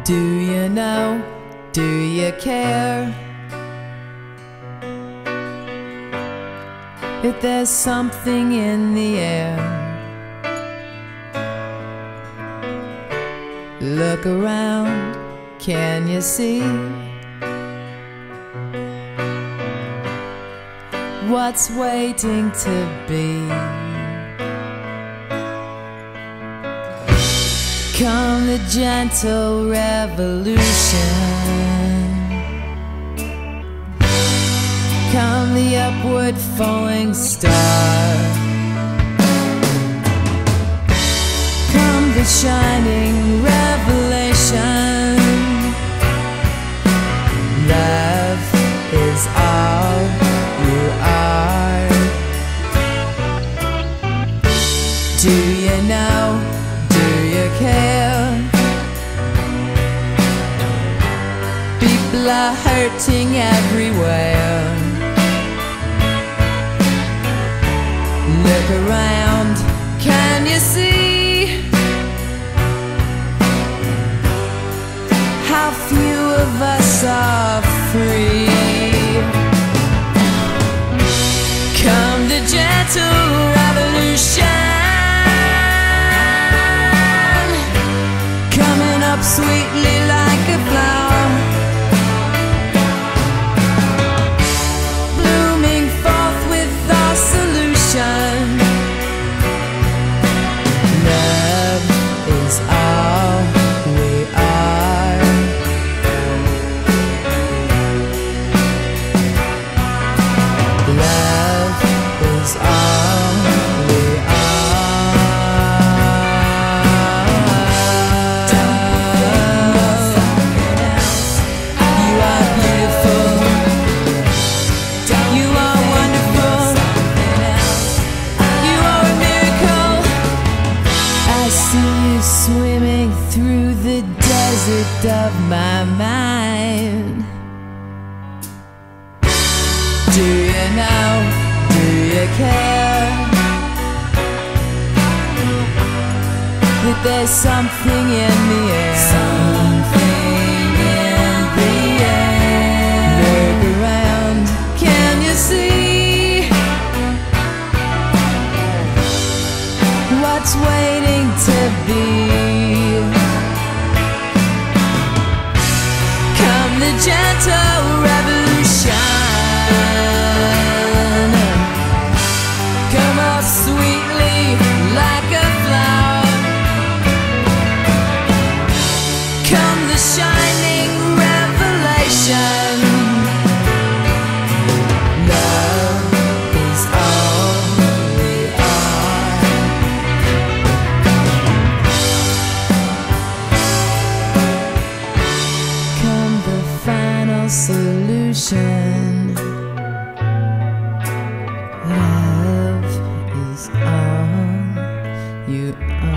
Do you know? Do you care? If there's something in the air, look around, can you see what's waiting to be? Come the gentle revolution, come the upward falling star, come the shining revelation. Love is all you are. Do you know? Do you care? People are hurting everywhere. Look around, can you see how few of us are free? Come the gentle revolution, coming up sweetly like a flower, blooming forth with our solution. Love is all we are. Love is all we are. You are beautiful, you are wonderful, you are a miracle. I see you swimming through the desert of my mind. Do you know? Do you care? That there's something in the air. Something in the air. Look around, can you see what's waiting to be? Come the gentle revolution, come up sweetly like a flower, come the shining revelation. Love is all we are. Come the final solution. Love is all you are.